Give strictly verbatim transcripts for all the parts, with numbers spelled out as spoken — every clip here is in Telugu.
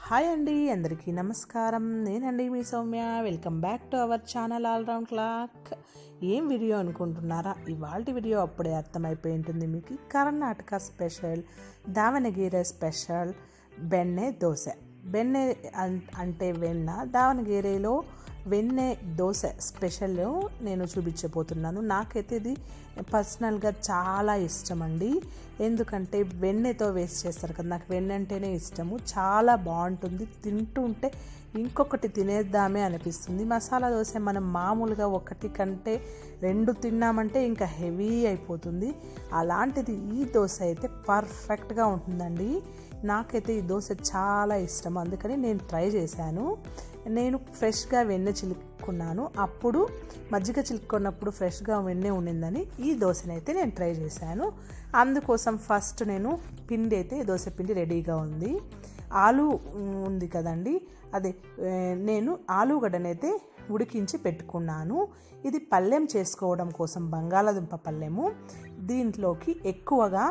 హాయ్ అండి, అందరికీ నమస్కారం. నేనండి మీ సౌమ్య. Welcome back to our channel all round clock. ఏం వీడియో అనుకుంటున్నారా? ఇవాళ వీడియో అప్పుడే అర్థమైపోయి ఉంటుంది మీకు. Karnataka special, Davanagere special benne dosa. బెన్నె అంటే వెన్న, దావణగిరిలో వెన్నె దోశ స్పెషల్ నేను చూపించబోతున్నాను. నాకైతే ఇది పర్సనల్గా చాలా ఇష్టం అండి. ఎందుకంటే వెన్నెతో వేస్ట్ చేస్తారు కదా, నాకు వెన్నె అంటేనే ఇష్టము. చాలా బాగుంటుంది, తింటూ ఉంటే ఇంకొకటి తినేద్దామే అనిపిస్తుంది. మసాలా దోశ మనం మామూలుగా ఒకటి కంటే రెండు తిన్నామంటే ఇంకా హెవీ అయిపోతుంది. అలాంటిది ఈ దోశ అయితే పర్ఫెక్ట్గా ఉంటుందండి. నాకైతే ఈ దోశ చాలా ఇష్టం, అందుకని నేను ట్రై చేశాను. నేను ఫ్రెష్గా వెన్నె చిలుక్కున్నాను. అప్పుడు మజ్జిగ చిలుక్కున్నప్పుడు ఫ్రెష్గా వెన్నె ఉండిందని ఈ దోశనైతే నేను ట్రై చేశాను. అందుకోసం ఫస్ట్ నేను పిండి అయితే దోశ పిండి రెడీగా ఉంది. ఆలు ఉంది కదండి, అదే నేను ఆలుగడ్డనైతే ఉడికించి పెట్టుకున్నాను. ఇది పళ్ళెం చేసుకోవడం కోసం, బంగాళాదుంప పళ్ళెము. దీంట్లోకి ఎక్కువగా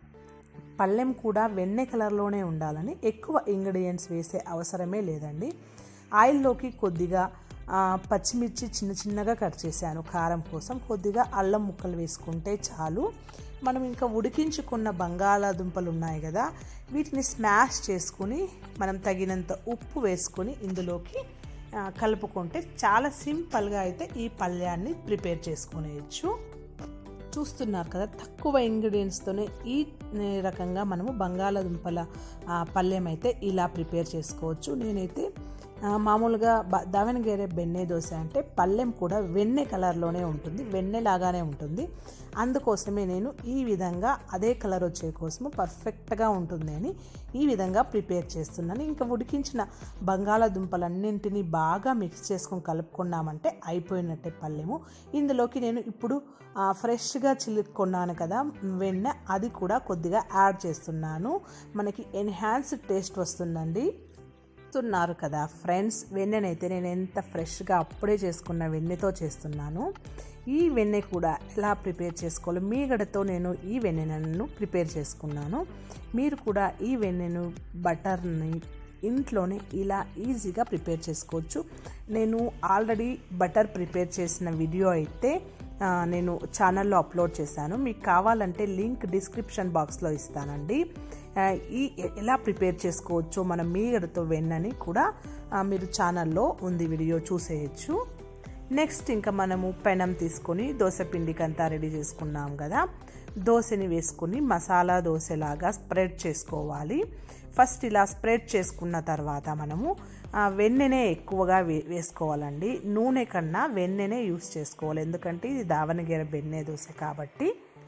పళ్ళెం కూడా వెన్నె కలర్లోనే ఉండాలని ఎక్కువ ఇంగ్రీడియంట్స్ వేసే అవసరమే లేదండి. ఆయిల్లోకి కొద్దిగా పచ్చిమిర్చి చిన్న చిన్నగా కట్ చేశాను కారం కోసం. కొద్దిగా అల్లం ముక్కలు వేసుకుంటే చాలు. మనం ఇంకా ఉడికించుకున్న బంగాళాదుంపలు ఉన్నాయి కదా, వీటిని స్మాష్ చేసుకుని మనం తగినంత ఉప్పు వేసుకొని ఇందులోకి కలుపుకుంటే చాలా సింపుల్గా అయితే ఈ పళ్ళాన్ని ప్రిపేర్ చేసుకునేయచ్చు. చూస్తున్నారు కదా, తక్కువ ఇంగ్రీడియంట్స్తోనే ఈ రకంగా మనము బంగాళాదుంపల పళ్ళెం అయితే ఇలా ప్రిపేర్ చేసుకోవచ్చు. నేనైతే మామూలుగా దావణగిరి బెన్నె దోశ అంటే పళ్ళెం కూడా వెన్నె కలర్లోనే ఉంటుంది, వెన్నెలాగానే ఉంటుంది. అందుకోసమే నేను ఈ విధంగా అదే కలర్ వచ్చే కోసము పర్ఫెక్ట్గా ఉంటుంది అని ఈ విధంగా ప్రిపేర్ చేస్తున్నాను. ఇంకా ఉడికించిన బంగాళాదుంపలన్నింటినీ బాగా మిక్స్ చేసుకొని కలుపుకున్నామంటే అయిపోయినట్టే పళ్ళెము. ఇందులోకి నేను ఇప్పుడు ఫ్రెష్గా చిలుక్కున్నాను కదా వెన్న, అది కూడా కొద్దిగా యాడ్ చేస్తున్నాను. మనకి ఎన్హాన్స్డ్ టేస్ట్ వస్తుందండి. చూస్తున్నారు కదా ఫ్రెండ్స్, వెన్నెనైతే నేను ఎంత ఫ్రెష్గా అప్పుడే చేసుకున్న వెన్నెతో చేస్తున్నాను. ఈ వెన్నె కూడా ఎలా ప్రిపేర్ చేసుకోవాలో మీగడతో నేను ఈ వెన్నెను ప్రిపేర్ చేసుకున్నాను. మీరు కూడా ఈ వెన్నెను బటర్ని ఇంట్లోనే ఇలా ఈజీగా ప్రిపేర్ చేసుకోవచ్చు. నేను ఆల్రెడీ బటర్ ప్రిపేర్ చేసిన వీడియో అయితే నేను ఛానల్లో అప్లోడ్ చేశాను. మీకు కావాలంటే లింక్ డిస్క్రిప్షన్ బాక్స్లో ఇస్తానండి. ఈ ఎలా ప్రిపేర్ చేసుకోవచ్చో మనం మీగడతో వెన్నని కూడా మీరు ఛానల్లో ఉంది, వీడియో చూసేయచ్చు. నెక్స్ట్ ఇంకా మనము పెనం తీసుకొని దోశ పిండికి అంతా రెడీ చేసుకున్నాం కదా, దోశని వేసుకొని మసాలా దోశలాగా స్ప్రెడ్ చేసుకోవాలి. ఫస్ట్ ఇలా స్ప్రెడ్ చేసుకున్న తర్వాత మనము వెన్నెనే ఎక్కువగా వే వేసుకోవాలండి. నూనె కన్నా వెన్నెనే యూస్ చేసుకోవాలి, ఎందుకంటే ఇది దావణగిరి బెన్నె దోశ కాబట్టి.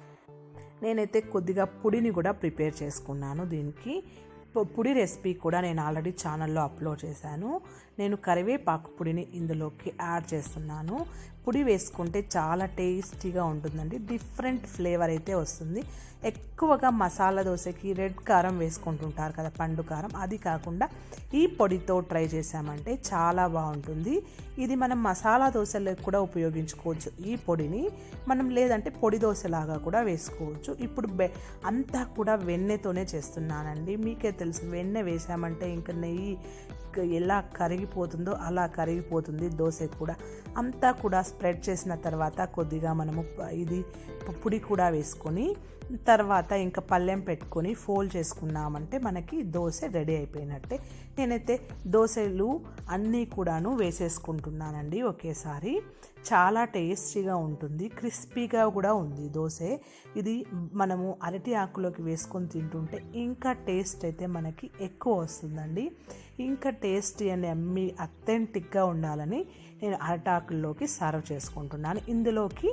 నేనైతే కొద్దిగా పొడిని కూడా ప్రిపేర్ చేసుకున్నాను. దీనికి పొడి రెసిపీ కూడా నేను ఆల్రెడీ ఛానల్లో అప్లోడ్ చేశాను. నేను కరివేపాకు పొడిని ఇందులోకి యాడ్ చేస్తున్నాను. పొడి వేసుకుంటే చాలా టేస్టీగా ఉంటుందండి, డిఫరెంట్ ఫ్లేవర్ అయితే వస్తుంది. ఎక్కువగా మసాలా దోశకి రెడ్ కారం వేసుకుంటుంటారు కదా, పండు కారం, అది కాకుండా ఈ పొడితో ట్రై చేసామంటే చాలా బాగుంటుంది. ఇది మనం మసాలా దోశలకు కూడా ఉపయోగించుకోవచ్చు ఈ పొడిని మనం, లేదంటే పొడి దోశలాగా కూడా వేసుకోవచ్చు. ఇప్పుడు బె అంతా కూడా వెన్నెతోనే చేస్తున్నానండి. మీకే తెలుసు, వెన్నె వేసామంటే ఇంకా నెయ్యి ఎలా కరిగిపోతుందో అలా కరిగిపోతుంది దోశ కూడా. అంతా కూడా స్ప్రెడ్ చేసిన తర్వాత కొద్దిగా మనము ఇది పొడి కూడా వేసుకొని తర్వాత ఇంకా పళ్ళెం పెట్టుకొని ఫోల్డ్ చేసుకున్నామంటే మనకి దోశ రెడీ అయిపోయినట్టే. నేనైతే దోశలు అన్నీ కూడాను వేసేసుకుంటున్నానండి ఒకేసారి. చాలా టేస్టీగా ఉంటుంది, క్రిస్పీగా కూడా ఉంది దోశ. ఇది మనము అరటి ఆకులోకి వేసుకొని తింటుంటే ఇంకా టేస్ట్ అయితే మనకి ఎక్కువ వస్తుందండి. ఇంకా టేస్టీ అని అమ్మి అథెంటిక్గా ఉండాలని నేను అరటాకుల్లోకి సర్వ్ చేసుకుంటున్నాను. ఇందులోకి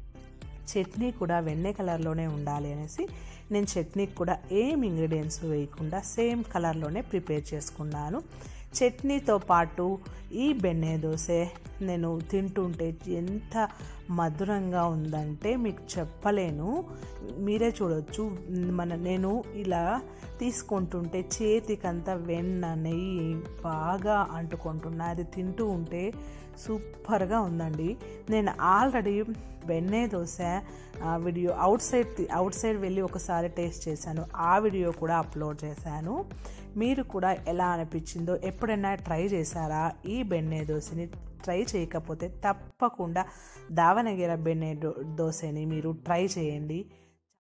చట్నీ కూడా వెన్నె కలర్లోనే ఉండాలి అనేసి నేను చట్నీకి కూడా ఏం ఇంగ్రీడియంట్స్ వేయకుండా సేమ్ కలర్లోనే ప్రిపేర్ చేసుకున్నాను. చట్నీతో పాటు ఈ బెన్నె దోశ నేను తింటుంటే ఎంత మధురంగా ఉందంటే మీకు చెప్పలేను. మీరే చూడొచ్చు. మన నేను ఇలా తీసుకుంటుంటే చేతికంతా వెన్న నెయ్యి బాగా అంటుకుంటున్నా. అది తింటూ ఉంటే సూపర్గా ఉందండి. నేను already benne dosa video outside outside వెళ్ళి ఒకసారి టేస్ట్ చేశాను, ఆ వీడియో కూడా అప్లోడ్ చేశాను. మీరు కూడా ఎలా అనిపించిందో ఎప్పుడైనా ట్రై చేశారా? ఈ బెన్నె దోశని ట్రై చేయకపోతే తప్పకుండా దావనగిరి బెన్నె దోశని మీరు ట్రై చేయండి.